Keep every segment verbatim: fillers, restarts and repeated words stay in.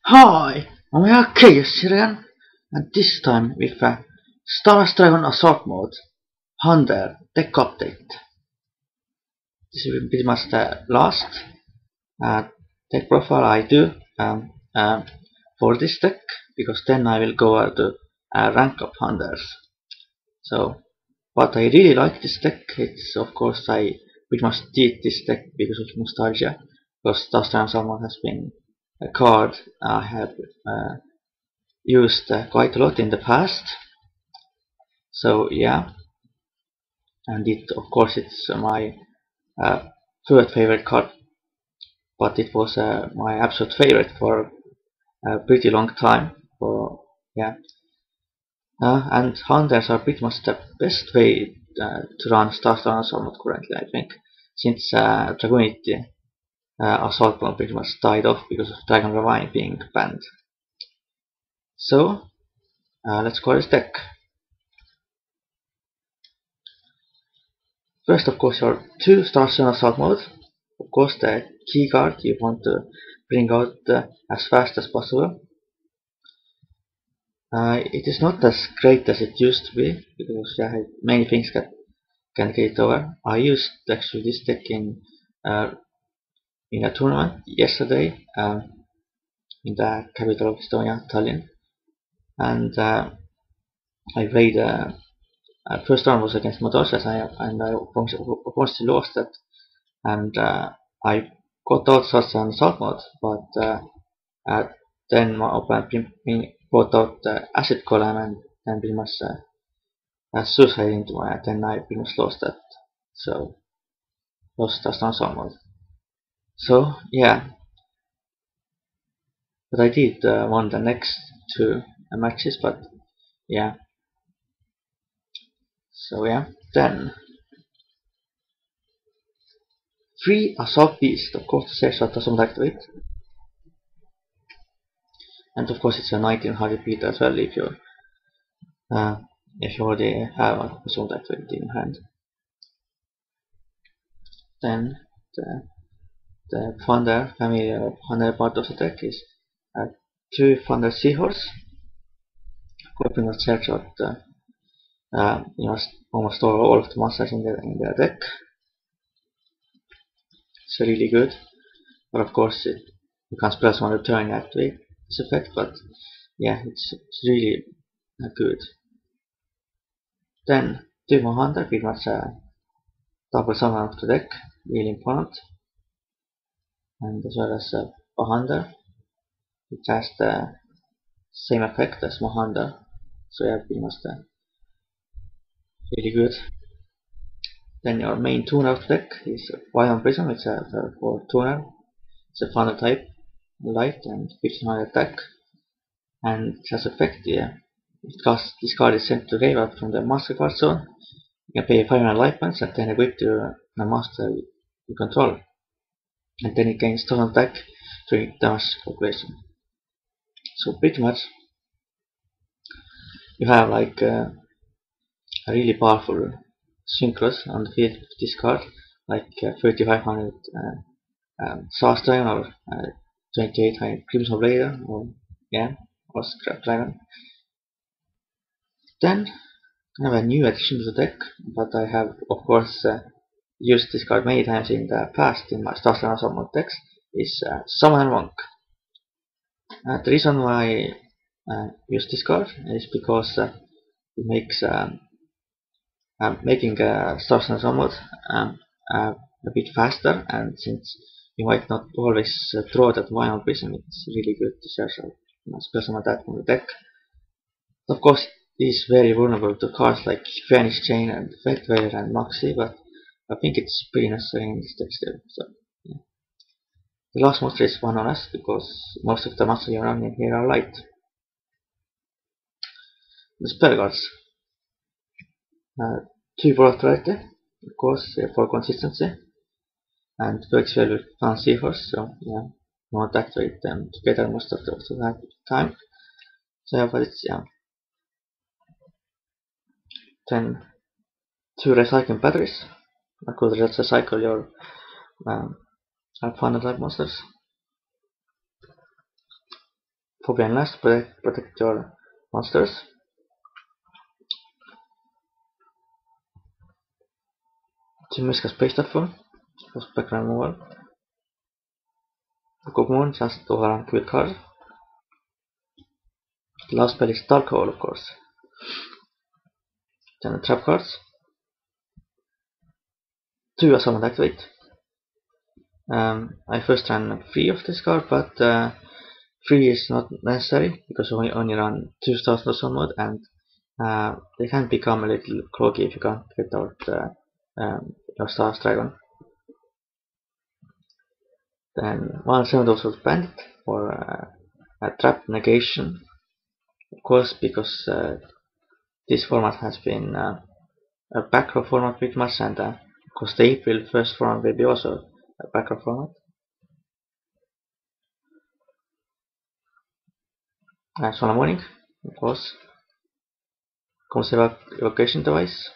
Hi, I'm here Chaos again, and this time with a Star Wars Dragon Assault Mode Hunter deck update. This will be pretty much the last uh, deck profile I do um, um, for this deck, because then I will go out to uh, rank up Hunters. So, what I really like this deck, it's of course I pretty much did this deck because of nostalgia, because Star Wars Dragon has been a card I have uh, used uh, quite a lot in the past. So yeah, and it of course it's my uh, third favorite card, but it was uh, my absolute favorite for a pretty long time. For yeah, uh, and hunters are pretty much the best way uh, to run Star Star Assault currently, I think, since uh, Dragonity uh, Assault Bomb pretty much died off because of Dragon Ravine being banned. So uh, let's call this deck. First, of course, your two Star Stone Assault mode. Of course, the key card you want to bring out uh, as fast as possible. Uh, it is not as great as it used to be, because yeah, many things can, can get it over. I used actually this deck in uh, in a tournament yesterday um, in the capital of Estonia, Tallinn, and uh, I played. Uh, uh, first round was against Modosas, and I obviously lost that, and uh, I got out such an assault mode, but uh, uh, then my opponent brought out the acid column, and then pretty much uh, uh, suicide into my, and then I pretty much lost that, so lost the assault mode. So yeah, but I did uh, won the next two uh, matches, but yeah, so yeah, then three assault beast, of course the sex shot doesn't activate, and of course it's a nineteen hundred beat as well if you uh, if you already have a assault activate in hand. Then the, the Thunder family of Thunder part of the deck is uh, two Thunder Seahorse. Coping a search out uh, uh, you must almost store all of the monsters in the in the deck. It's really good, but of course it, you can't spell one return and activate this effect, but yeah, it's, it's really uh, good. Then Timo Hunter, pretty much a double summon of the deck, really important, and as well as uh, Bahander, which has the same effect as Mohander, so yeah, pretty much uh, really good. Then your main tuner of the deck is Violent Prism, it's a for tuner, it's a Thunder type, light and fifteen hundred attack, and it has effect, yeah. Because this card is sent to graveyard from the master card zone, you can pay five hundred life points and then equip to the master you control, and then it gains total attack during damage calculation. So pretty much you have like uh, a really powerful synchros on the field with this card, like uh, thirty-five hundred uh, um, Star Dragon, or uh, twenty-eight hundred Crimson Blader, or yeah, or Scrap Dragon. Then I have a new addition to the deck, but I have of course uh, used this card many times in the past in my Star Dragon Summon decks, is uh, Summoner Monk. Uh, the reason why I uh, use this card is because uh, it makes um, um, making uh, Star Dragon Summon um, uh, a bit faster, and since you might not always uh, draw that Violent Prism, it's really good to search out you know, spell summon that from the deck. Of course, it is very vulnerable to cards like Phoenix Chain and Fate Veil and Moxie, but I think it's pretty necessary in this deck still. So, yeah. The last monster is one on us, because most of the monsters you run in here are light. The spell cards. Uh, two volatility, of course, uh, for consistency, and works well with one Seahorse, so yeah, you want to activate them together most of the time. So yeah, but it's yeah. Then two recycling batteries. I could just recycle your um, Thunder type monsters. Phobia and Lust, protect, protect your monsters. Sümmiska Space Platform, background removal. Book of Moon, just overrun quick card. The last spell is Dark Hole, of course. Then the trap cards. Two are summoned activate. Um, I first ran three of this card, but uh, three is not necessary because we only run two stars for sun mode, and uh, they can become a little cloaky if you can't get out uh, um, your Stars Dragon. Then one seven also Bandit for uh, a trap negation, of course, because uh, this format has been uh, a back row format pretty much, and uh, of course the April first format will be also a back row format. And Solar Warning, of course. Concept Evocation Device.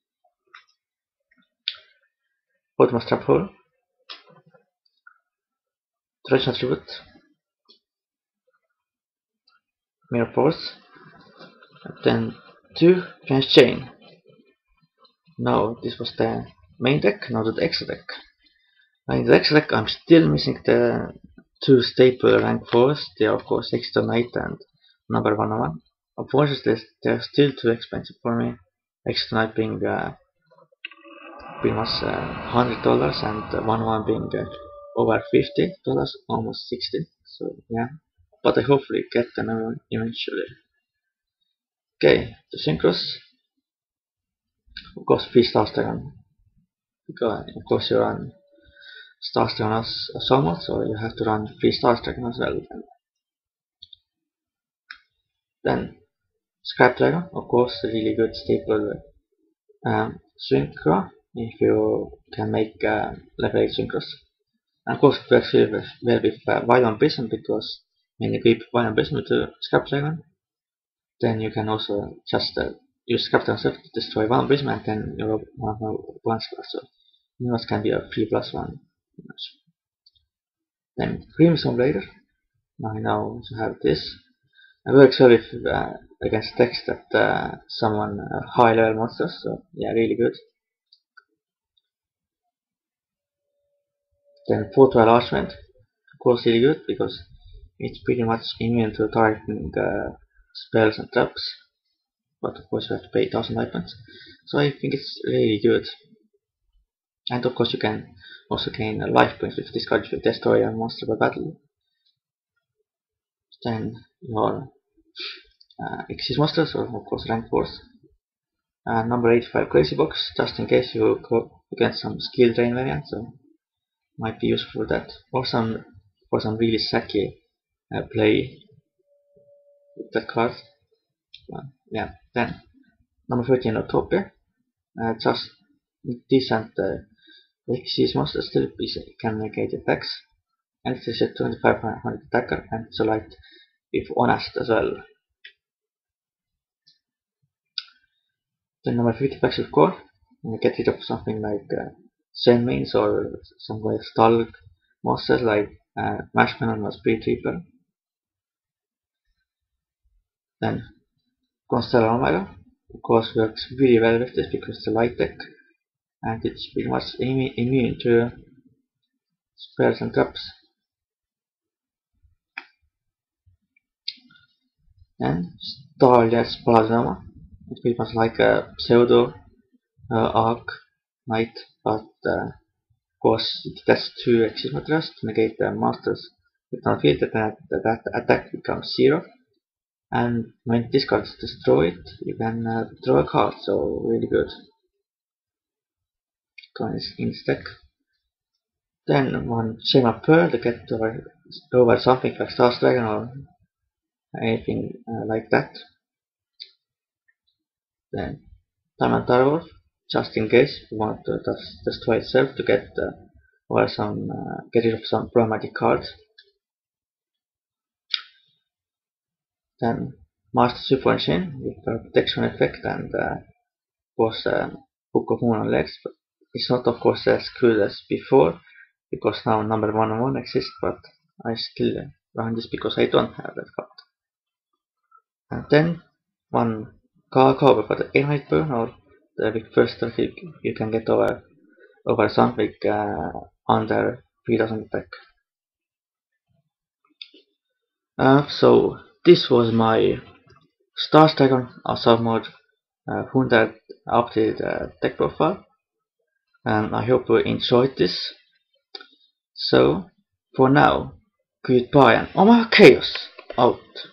Bottomless Trap Hole. Traditional Tribute. Mirror Force. And then two French Chain. No, this was the main deck, now the extra deck. In the extra deck I'm still missing the two staple rank fours. They are of course Extra Knight and number one oh one. Unfortunately they are still too expensive for me. Extra Knight being uh, pretty much uh, one hundred dollars and uh, one oh one being uh, over fifty dollars, almost sixty. So yeah, but I hopefully get them eventually. Okay, the Synchros. Of course, three Stars Dragon. Because of course you run Stars Dragon as a summon, so you have to run three Stars Dragon as well. Then Scrap Dragon, of course, a really good staple um, Synchro if you can make uh, level eight Synchros. And of course it works really well with uh, Violent Prism, because when you equip Violent Prism to Scrap Dragon, then you can also just uh, use Scrap Dragon to destroy Violent Prism, and then you have one square. So Minos can be a three plus one. Then Crimson Raider. Now I now also have this. It works well with uh, against decks that uh, summon uh, high level monsters, so yeah, really good. Then Fortwell Archmage, of course really good because it's pretty much immune to targeting uh, spells and traps, but of course you have to pay one thousand life points, so I think it's really good. And of course you can also gain uh, life points with this card if you destroy a monster by battle. Then your uh, Xyz monsters, or of course rank fours. Uh, number eighty-five Crazy Box, just in case you go against some skill drain variant, so might be useful for that, or some for some really sacky uh, play with that card. Uh, yeah. Then number thirteen Utopia, uh, just decent uh, Xyz monster, still can negate attacks, and it is a twenty-five hundred attacker, and it's a light with honest as well. Then number fifty Pax Core, and get rid of something like uh, Zen mains or some like stall monsters like uh, Marshmallow or Spirit Reaper. Then Constellar Omega, of course, works really well with this because it's a light deck and it's pretty much immune to spells and traps. And Starlight Plasma, it's pretty much like a pseudo uh, Arc Knight, but uh, of course it gets two Xyz materials to negate the monsters with no field, that, that, that attack becomes zero. And when this card is destroyed, you can uh, draw a card, so really good. Going in this deck. Then one Shame of Pearl to get over, over something like Stars Dragon or anything uh, like that. Then Diamond Tarwolf, just in case you want to just destroy itself to get uh, over some uh, get rid of some problematic cards. Then Master Super Chain with a protection effect, and uh, of course uh, Book of Moon on legs, but it's not of course as good as before because now number one oh one exists, but I still run this because I don't have that card. And then one car cover for the inmate burn, or the big first traffic you can get over over something uh, under three thousand attack. Uh, so this was my Stars Dragon Assault Mode uh, Wounded updated uh, deck profile, and I hope you enjoyed this. So for now, goodbye and Omega Chaos out.